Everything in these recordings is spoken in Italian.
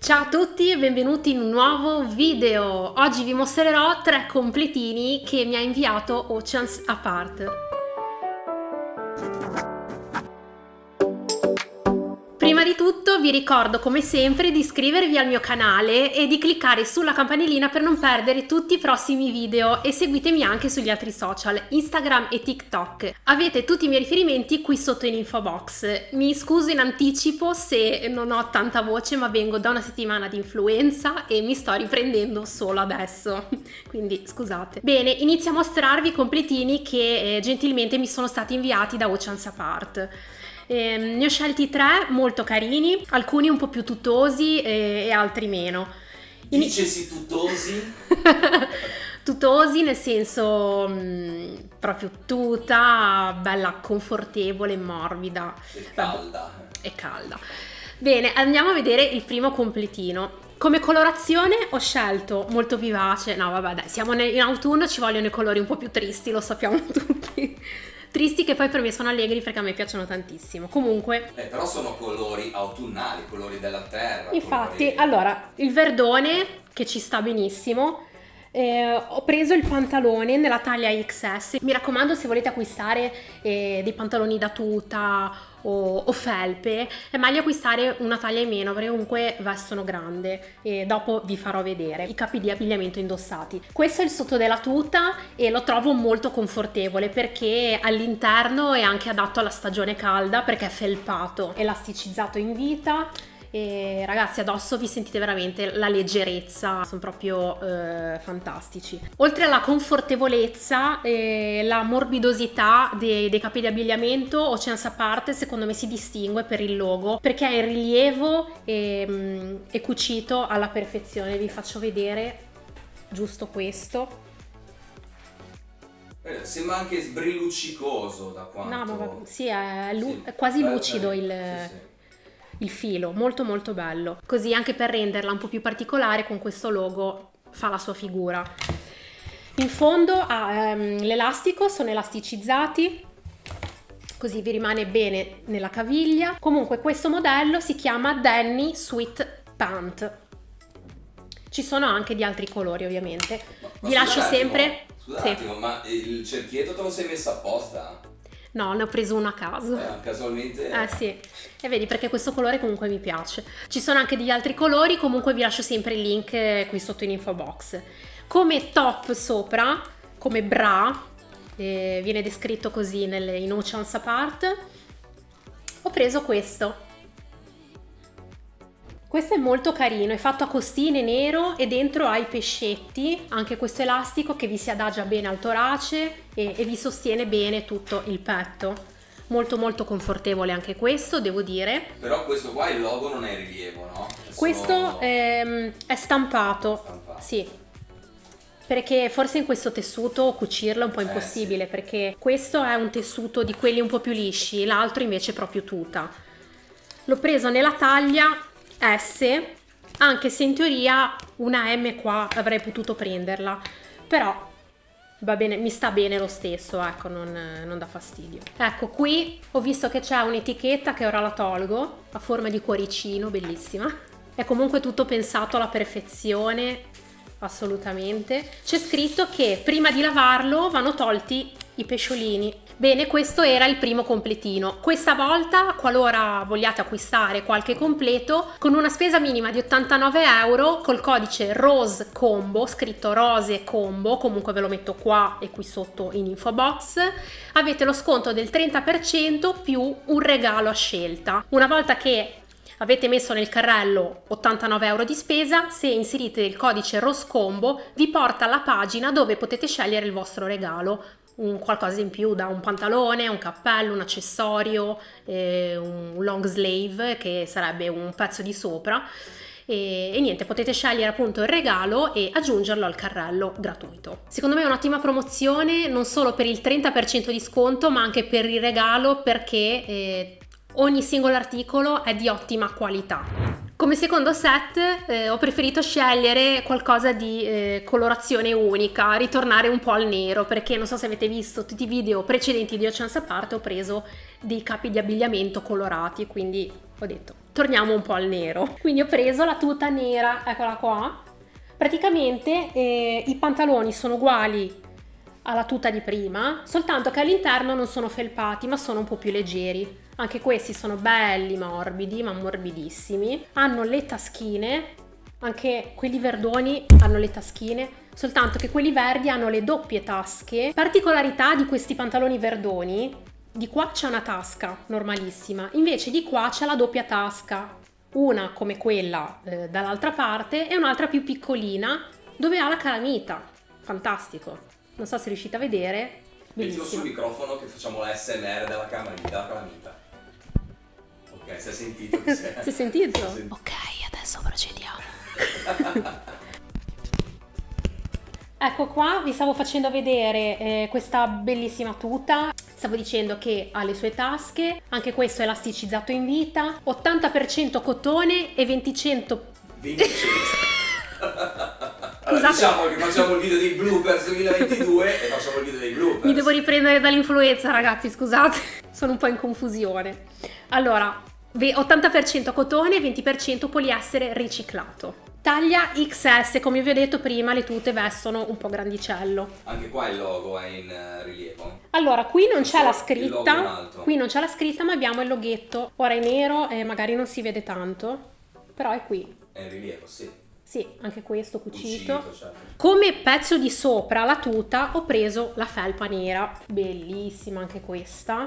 Ciao a tutti e benvenuti in un nuovo video. Oggi vi mostrerò 3 completini che mi ha inviato Oceans Apart. Prima di tutto vi ricordo come sempre di iscrivervi al mio canale e di cliccare sulla campanellina per non perdere tutti i prossimi video, e seguitemi anche sugli altri social, Instagram e TikTok. Avete tutti i miei riferimenti qui sotto in info box. Mi scuso in anticipo se non ho tanta voce, ma vengo da una settimana di influenza e mi sto riprendendo solo adesso, quindi scusate. Bene, inizio a mostrarvi i completini che gentilmente mi sono stati inviati da Oceans Apart. Ne ho scelti 3 molto carini, alcuni un po' più tuttosi e altri meno. Dicesi tuttosi? Tuttosi nel senso proprio tuta, bella confortevole, morbida. E calda. E calda. Bene, andiamo a vedere il primo completino. Come colorazione ho scelto molto vivace. No vabbè dai, siamo in autunno, ci vogliono i colori un po' più tristi, lo sappiamo tutti. Tristi che poi per me sono allegri perché a me piacciono tantissimo. Comunque però sono colori autunnali, colori della terra. Infatti, colori... allora, il verdone che ci sta benissimo. Ho preso il pantalone nella taglia XS. Mi raccomando, se volete acquistare dei pantaloni da tuta o felpe, è meglio acquistare una taglia in meno perché comunque vestono grande, e dopo vi farò vedere i capi di abbigliamento indossati. Questo è il sotto della tuta e lo trovo molto confortevole perché all'interno è anche adatto alla stagione calda perché è felpato, elasticizzato in vita. E ragazzi, addosso vi sentite veramente la leggerezza, sono proprio fantastici. Oltre alla confortevolezza, la morbidosità dei capi di abbigliamento, Oceans Apart secondo me si distingue per il logo perché è in rilievo e cucito alla perfezione. Vi faccio vedere giusto questo. Sembra anche sbrilluccicoso da quanto... No, ma sì, è quasi lucido il filo, molto molto bello, così anche per renderla un po' più particolare con questo logo fa la sua figura. In fondo ha l'elastico, sono elasticizzati così vi rimane bene nella caviglia. Comunque questo modello si chiama Danny Sweat Pant, ci sono anche di altri colori ovviamente. Vi lascio sempre... Scusate un attimo, ma il cerchietto te lo sei messo apposta? No, ne ho preso uno a caso. Casualmente? Sì. E vedi, perché questo colore comunque mi piace. Ci sono anche degli altri colori, comunque vi lascio sempre il link qui sotto in info box. Come top sopra, come bra, viene descritto così in Oceans Apart, ho preso questo. Questo è molto carino, è fatto a costine nero e dentro ha i pescetti, anche questo elastico che vi si adagia bene al torace e vi sostiene bene tutto il petto. Molto molto confortevole anche questo, devo dire. Però questo qua, il logo non è in rilievo, no? Questo è stampato, sì. Perché forse in questo tessuto cucirlo è un po' impossibile, sì. Perché questo è un tessuto di quelli un po' più lisci, l'altro invece è proprio tuta. L'ho preso nella taglia S, anche se in teoria una M qua avrei potuto prenderla, però va bene, mi sta bene lo stesso, ecco, non dà fastidio. Ecco, qui ho visto che c'è un'etichetta che ora la tolgo, a forma di cuoricino, bellissima. È comunque tutto pensato alla perfezione, assolutamente. C'è scritto che prima di lavarlo vanno tolti i pesciolini. Bene, questo era il primo completino. Questa volta, qualora vogliate acquistare qualche completo, con una spesa minima di 89 euro, col codice ROSE COMBO, scritto Rose Combo, comunque ve lo metto qua e qui sotto in info box, avete lo sconto del 30% più un regalo a scelta. Una volta che avete messo nel carrello 89 euro di spesa, se inserite il codice ROSE COMBO vi porta alla pagina dove potete scegliere il vostro regalo. Qualcosa in più, da un pantalone, un cappello, un accessorio, un long sleeve che sarebbe un pezzo di sopra e niente, potete scegliere appunto il regalo e aggiungerlo al carrello gratuito. Secondo me è un'ottima promozione non solo per il 30% di sconto ma anche per il regalo, perché ogni singolo articolo è di ottima qualità. Come secondo set ho preferito scegliere qualcosa di colorazione unica, ritornare un po' al nero, perché non so se avete visto tutti i video precedenti di Oceans Apart, ho preso dei capi di abbigliamento colorati, quindi ho detto torniamo un po' al nero. Quindi ho preso la tuta nera, eccola qua. Praticamente i pantaloni sono uguali alla tuta di prima, soltanto che all'interno non sono felpati, ma sono un po' più leggeri. Anche questi sono belli morbidi, ma morbidissimi. Hanno le taschine, anche quelli verdoni hanno le taschine, soltanto che quelli verdi hanno le doppie tasche. Particolarità di questi pantaloni verdoni: di qua c'è una tasca normalissima, invece di qua c'è la doppia tasca, una come quella dall'altra parte e un'altra più piccolina dove ha la calamita. Fantastico, non so se riuscite a vedere. Mettilo sul Bellissimo. microfono che facciamo l'ASMR della calamita. Ok, si è sentito? Si Si è sentito? Si è sentito. Ok, adesso procediamo. Ecco qua, vi stavo facendo vedere questa bellissima tuta. Stavo dicendo che ha le sue tasche, anche questo è elasticizzato in vita, 80% cotone e 20%... Allora, diciamo che facciamo il video dei bloopers 2022 e facciamo il video dei bloopers. Mi devo riprendere dall'influenza, ragazzi, scusate, sono un po' in confusione. Allora, 80% cotone e 20% poliestere riciclato. Taglia XS, come vi ho detto prima, le tute vestono un po' grandicello. Anche qua il logo è in rilievo. Allora, qui non c'è la Il logo è un scritta, altro. qui non c'è la scritta, ma abbiamo il loghetto. Ora è nero e magari non si vede tanto, però è qui. È in rilievo, sì. Sì, anche questo cucito. Certo. Come pezzo di sopra la tuta ho preso la felpa nera, bellissima anche questa.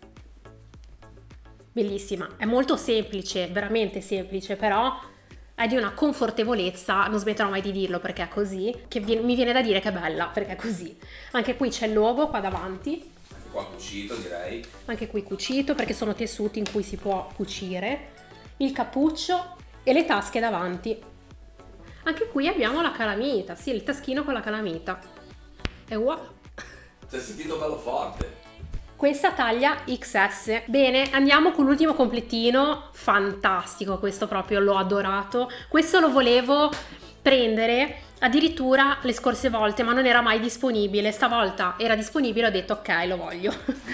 Bellissima, è molto semplice, veramente semplice, però è di una confortevolezza, non smetterò mai di dirlo perché è così, che mi viene da dire che è bella, perché è così. Anche qui c'è il logo qua davanti. Anche qua cucito, direi. Anche qui cucito, perché sono tessuti in cui si può cucire. Il cappuccio e le tasche davanti. Anche qui abbiamo la calamita, sì, il taschino con la calamita. È uguale. Si è sentito bello forte. Questa taglia XS. Bene, andiamo con l'ultimo completino. Fantastico, questo proprio l'ho adorato. Questo lo volevo prendere addirittura le scorse volte, ma non era mai disponibile. Stavolta era disponibile, ho detto ok, lo voglio.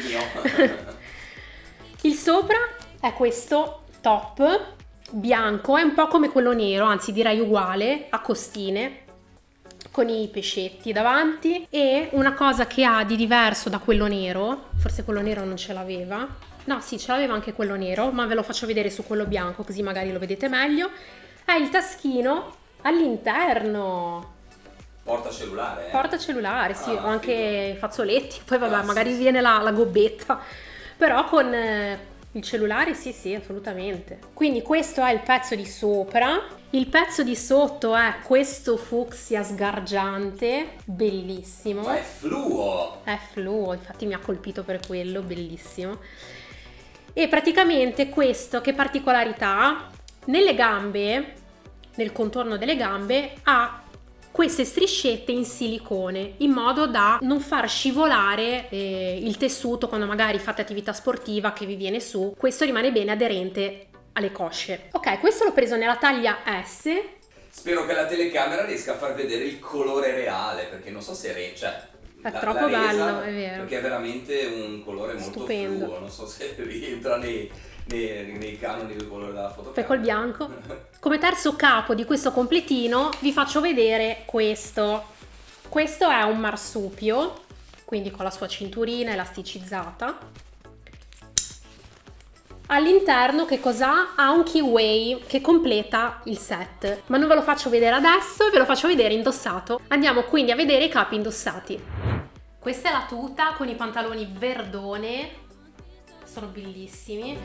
Il sopra è questo top bianco, è un po' come quello nero, anzi direi uguale, a costine, con i pescetti davanti. E una cosa che ha di diverso da quello nero, forse quello nero non ce l'aveva, no sì ce l'aveva anche quello nero, ma ve lo faccio vedere su quello bianco così magari lo vedete meglio, è il taschino all'interno. Porta cellulare, Porta cellulare, sì, o anche figo. Fazzoletti, poi vabbè Sì, magari sì. viene la gobbetta, però con il cellulare sì sì, assolutamente. Quindi questo è il pezzo di sopra. Il pezzo di sotto è questo fucsia sgargiante, bellissimo. Ma è fluo! È fluo, infatti mi ha colpito per quello, bellissimo. E praticamente questo, che particolarità ha? Nelle gambe, nel contorno delle gambe, ha queste striscette in silicone, in modo da non far scivolare il tessuto quando magari fate attività sportiva che vi viene su. Questo rimane bene aderente alle cosce. Ok, questo l'ho preso nella taglia S. Spero che la telecamera riesca a far vedere il colore reale, perché non so se È troppo bello, è vero. Perché è veramente un colore molto Stupendo. fluo, non so se rientra nei canoni del colore della fotocamera. Poi col bianco. Come terzo capo di questo completino vi faccio vedere questo. Questo è un marsupio, quindi con la sua cinturina elasticizzata. All'interno che cos'ha? Ha un keyway che completa il set, ma non ve lo faccio vedere adesso, ve lo faccio vedere indossato. Andiamo quindi a vedere i capi indossati. Questa è la tuta con i pantaloni verdone, sono bellissimi.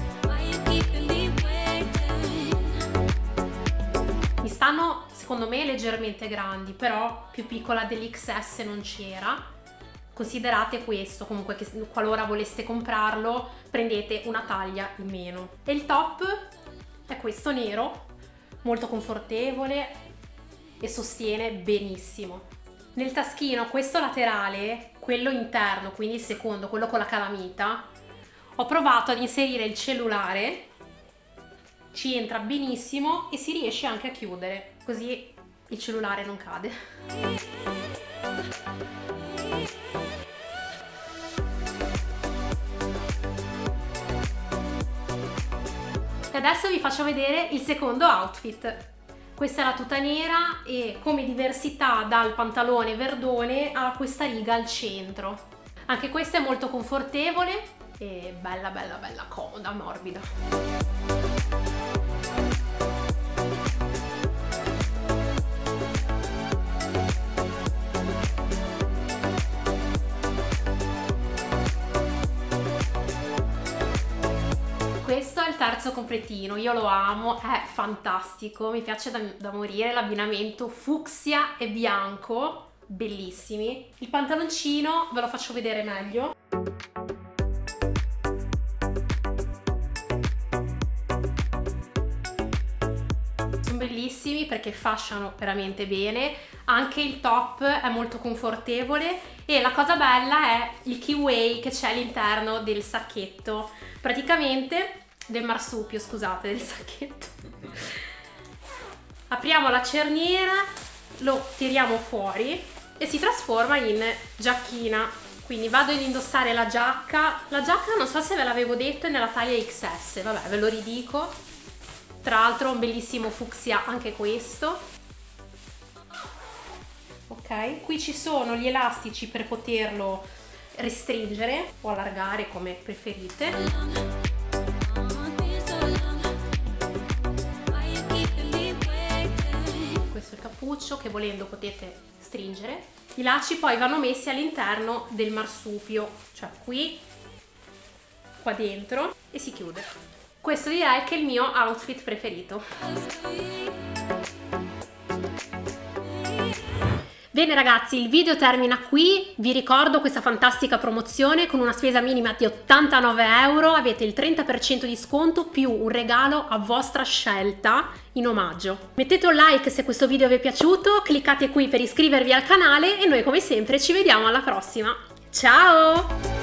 Mi stanno secondo me leggermente grandi, però più piccola dell'XS non c'era. Considerate questo, comunque, che qualora voleste comprarlo prendete una taglia in meno. E il top è questo nero, molto confortevole e sostiene benissimo. Nel taschino, questo laterale, quello interno, quindi il secondo, quello con la calamita, ho provato ad inserire il cellulare, ci entra benissimo e si riesce anche a chiudere, così il cellulare non cade. Adesso vi faccio vedere il secondo outfit. Questa è la tuta nera e come diversità dal pantalone verdone ha questa riga al centro. Anche questa è molto confortevole e bella comoda, morbida. Questo è il terzo completino, io lo amo, è fantastico, mi piace da morire l'abbinamento fucsia e bianco, bellissimi. Il pantaloncino ve lo faccio vedere meglio. Sono bellissimi perché fasciano veramente bene, anche il top è molto confortevole e la cosa bella è il keyway che c'è all'interno del sacchetto, praticamente del marsupio, scusate, del sacchetto. Apriamo la cerniera, lo tiriamo fuori e si trasforma in giacchina. Quindi vado ad indossare la giacca non so se ve l'avevo detto, è nella taglia XS, vabbè ve lo ridico. Tra l'altro un bellissimo fucsia anche questo. Ok, qui ci sono gli elastici per poterlo restringere o allargare come preferite. Questo è il cappuccio che volendo potete stringere. I lacci poi vanno messi all'interno del marsupio, cioè qui, qua dentro, e si chiude. Questo direi che è il mio outfit preferito. Bene ragazzi, il video termina qui, vi ricordo questa fantastica promozione con una spesa minima di 89 euro, avete il 30% di sconto più un regalo a vostra scelta in omaggio. Mettete un like se questo video vi è piaciuto, cliccate qui per iscrivervi al canale e noi come sempre ci vediamo alla prossima. Ciao!